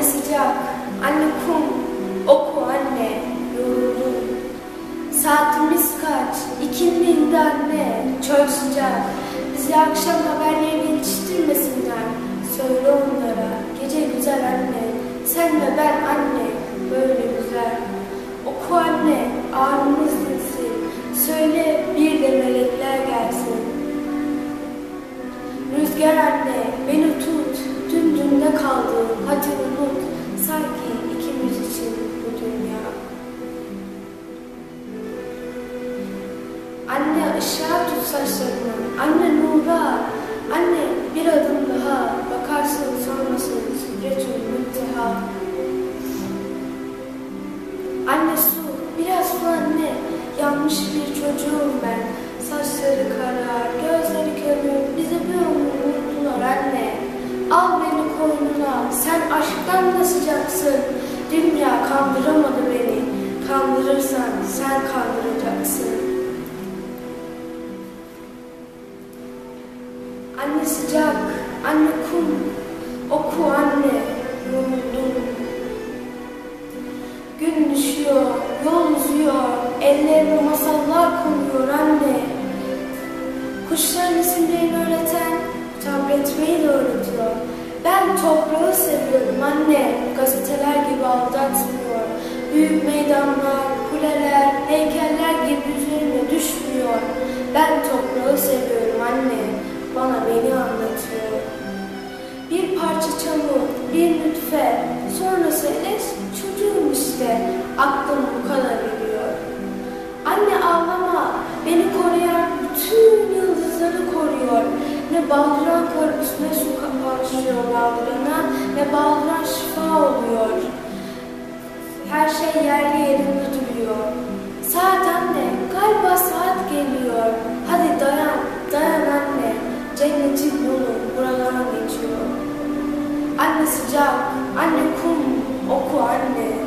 sıcak, anne kum, oku anne, yoruldum. Saatimiz kaç, ikindinde anne, çöl sıcak. Bizi akşam haberleri yetiştirmesinler. Söyle onlara, gece güzel anne, sen ve ben anne, böyle güzel. Oku anne, ağrımız dinsin, söyle bir de melekler gelsin. Rüzgar anne, beni tut, dün dünde kaldım, hadi unut, sanki ikimiz için bu dünya. Anne ışığa tut saçlarını, anne nura, anne bir adım daha, bakarsın sonrasın sürecin münteha. Anne su, biraz su anne, yanmış bir çocuğum ben, saçları karar, gözleri körür, bize bir ömür unuttular anne. Al beni koynuna, sen aşktan da sıcaksın, dünya kandıramadı beni, kandırırsan sen kandıracaksın. Anne sıcak, anne kum, oku anne, yoruldum. Gün düşüyor, yol uzuyor, ellerime masallar konuyor anne. Kuşların isimlerini öğreten, sabretmeyi de öğretiyor. Ben toprağı seviyorum anne, gazeteler gibi aldatmıyor. Büyük meydanlar, kuleler, heykeller gibi üzerime düşmüyor. Ben toprağı seviyorum anne, bana beni anlatıyor. Bir parça çamur, bir nutfe, sonrası eles, çocuğum işte, aklım bu kadar ediyor. Anne ağlama, beni koruyan bütün yıldızları koruyor. Ne baldıran karpuz, ne su başlıyor baldırana, ne baldıran şifa oluyor. Her şey yerli yerinde duruyor. Saat anne, galiba saat geliyor. Hadi dayan, dayan anne, cennetin yolu buradan geçiyor. Anne sıcak, anne kum, oku anne.